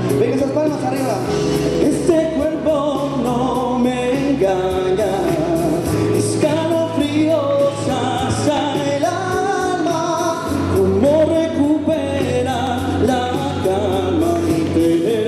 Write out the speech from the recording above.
Venga, esas palmas arriba. Este cuerpo no me engaña, escalofríos hasta el alma. ¿Cómo recupera la calma y tener